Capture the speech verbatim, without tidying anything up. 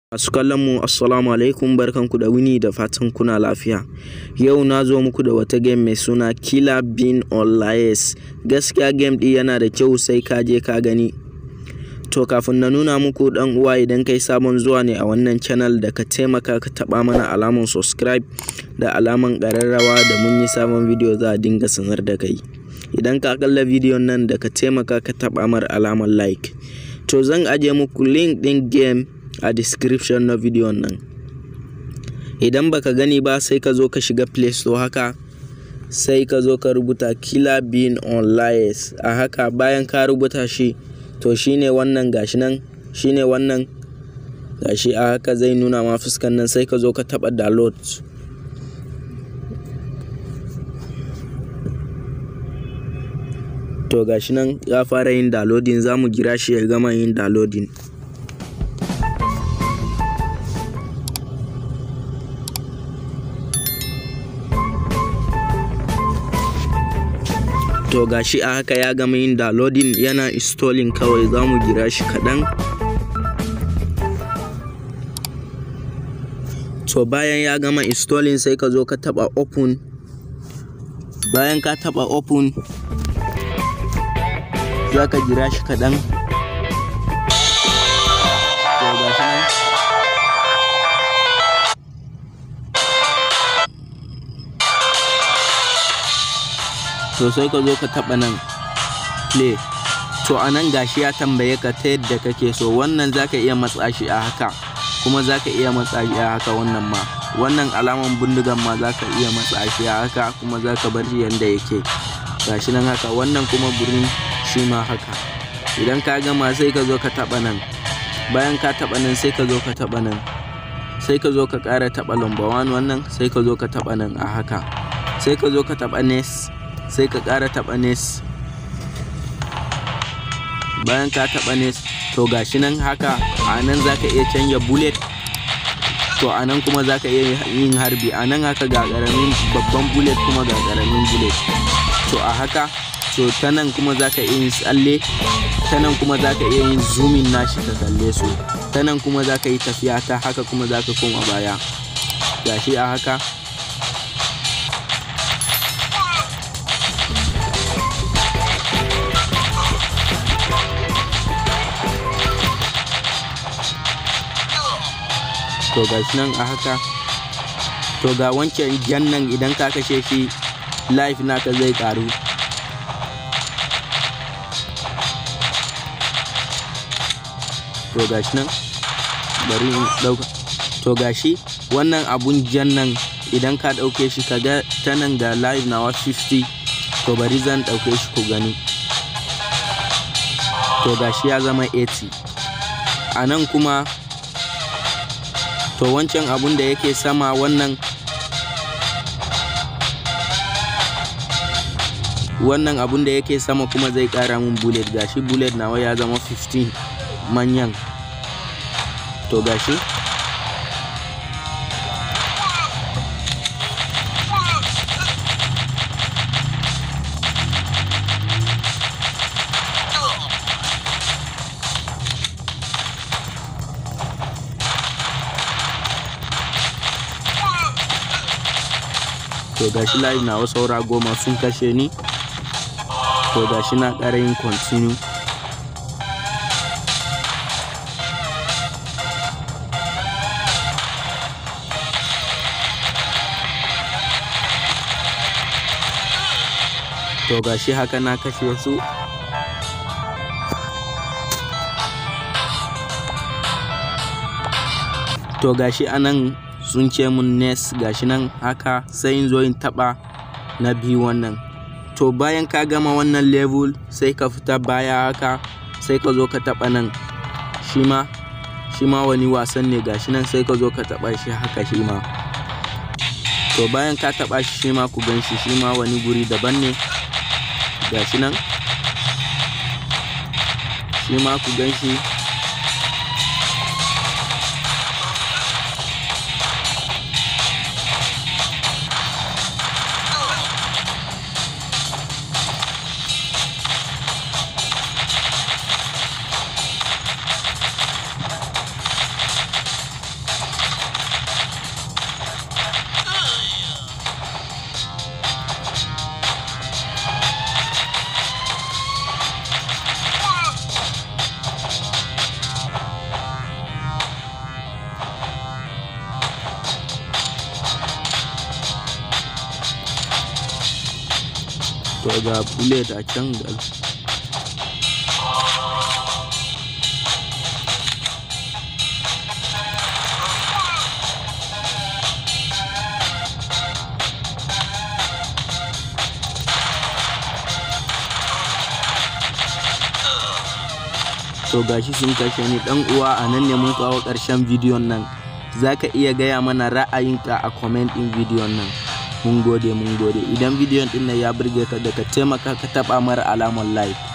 Masu kallon mu assalamu alaikum, barkanku da wuni da fatan kuna lafiya. Yau na zo muku da wata game mai suna Killer Bean Unleashed. Gaskiya game ɗin yana da kyau, sai ka je ka gani. To kafin na nuna muku dan uwa, idan kai sabon zuwa ne a wannan channel, da ka taimaka ka taba mana alaman subscribe da alaman ƙararrawa, da mun yi sabon video za a dinga sanar da kai. Idan ka kalla video nan, da ka taimaka ka taba mar alaman like. To zan aje muku link din game a description na video nan. Idan baka gani ba, sai ka zo ka shiga Play Store haka, sai ka zo ka rubuta Killer Bean Unleashed. A haka bayan ka rubuta shi, to shine wannan gashi nan, shine wannan gashi a haka zai nuna ma fuskan nan, sai ka zo ka taba download. To gashi nan ya fara yin downloading, zamu jira shi ya gama yin downloading. To gashi a haka ya gama yin downloading, yana installing kawai, zamu jira shi kaɗan. To bayan ya gama installing, sai ka zo ka taba open. Bayan ka taba open, za ka jira shi kaɗan. To gashi nan. To sai ka zo ka taba nan play. To anan gashi ya tambaye ka ta yadda kake so. Wannan zaka iya matsa shi a haka, kuma zaka iya matsa shi a haka. Wannan ma, wannan alaman bindigan ma zaka iya matsa shi a haka, kuma zaka bar shi yanda yake. Gashi nan haka. Wannan kuma gurin shi ma haka. Idan ka gama, sai ka zo ka taba nan. Bayan ka taba nan, sai ka zo ka taba nan. Sai ka zo ka ƙara taba number one wannan, sai ka zo ka taba nan a haka. Sai ka zo ka taba next. Sai ka ƙara taɓa nes. Bayan ka taɓa nes, to gashi nan haka. A nan za ka iya canja bullet. To a nan kuma za ka iya yin harbi. A nan haka ga ƙaramin babban bullet, kuma ga ƙaramin bullet. To a haka, to ta nan kuma za ka iya yin tsalle. Ta nan kuma za ka iya yin zooming nashi ka kalle su. Ta nan kuma za ka yi tafiya. Ta haka kuma za ka koma baya. Gashi a haka. To gashi nan a haka. To ga wancan jan nan, idan ka kashe shi, life naka zai karu. To gashi nan, bari in dauka. To gashi wannan abun jan nan, idan ka dauke shi, kaga ta nan ga life nawa fifty. To bari zan dauke shi ku gani. To gashi ya zama eighty. A nan kuma, to wancan abun da yake sama, wannan wannan abun da yake sama kuma zai kara mun bullet. Gashi bullet nawa ya zama fifteen manyan. To gashi. To gashi live na wasu saura goma sun kashe ni. To gashi na ƙara yin continue. To gashi haka na kashe su. To gashi anan sun ce mun next. Gashi nan haka, sai in zo in taba na biyu wannan. To bayan ka gama wannan level, sai ka fita baya haka, sai ka zo ka taba nan. Shi ma shi ma wani wasan ne. Gashi nan sai ka zo ka taba shi haka shi ma. To bayan ka taba shi, shi ma ku gan shi, shi ma wani guri daban ne. Gashi nan, shi ma ku gan shi. to ga bullet a can gal. To gashi sun kashe ni dan uwa. A nan ne mun kawo ƙarshen bidiyon nan. Zaka iya gaya mana ra'ayinka a comment din bidiyon nan. Mun gode mun gode. Idan bidiyon din nan ya burge ka da ka taimaka ka taba mara alamar like.